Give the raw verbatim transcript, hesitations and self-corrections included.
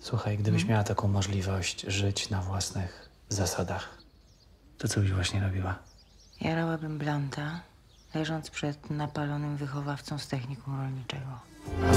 Słuchaj, gdybyś miała taką możliwość żyć na własnych zasadach, to co byś właśnie robiła? Jarałabym blanta, leżąc przed napalonym wychowawcą z technikum rolniczego.